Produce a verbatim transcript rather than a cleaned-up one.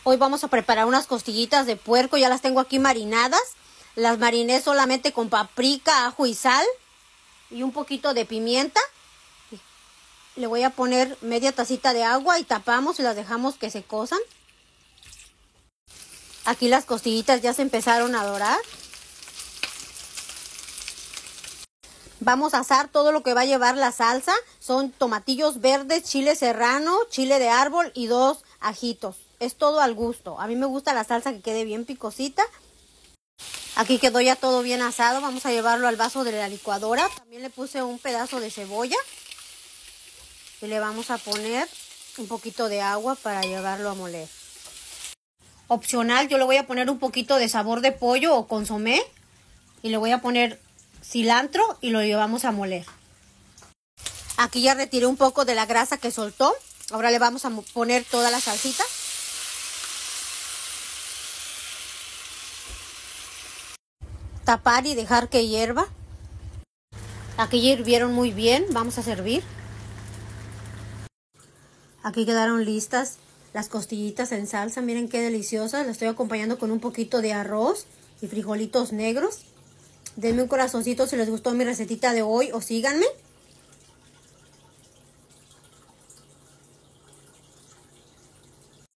Hoy vamos a preparar unas costillitas de puerco, ya las tengo aquí marinadas. Las mariné solamente con paprika, ajo y sal y un poquito de pimienta. Le voy a poner media tacita de agua y tapamos y las dejamos que se cosan. Aquí las costillitas ya se empezaron a dorar. Vamos a asar todo lo que va a llevar la salsa. Son tomatillos verdes, chile serrano, chile de árbol y dos ajitos. Es todo al gusto. A mí me gusta la salsa que quede bien picosita. Aquí quedó ya todo bien asado. Vamos a llevarlo al vaso de la licuadora. También le puse un pedazo de cebolla. Y le vamos a poner un poquito de agua para llevarlo a moler. Opcional, yo le voy a poner un poquito de sabor de pollo o consomé. Y le voy a poner cilantro y lo llevamos a moler. Aquí ya retiré un poco de la grasa que soltó. Ahora le vamos a poner toda la salsita. Tapar y dejar que hierva. Aquí ya hirvieron muy bien. Vamos a servir. Aquí quedaron listas las costillitas en salsa. Miren qué deliciosas. Las estoy acompañando con un poquito de arroz y frijolitos negros. Denme un corazoncito si les gustó mi recetita de hoy o síganme.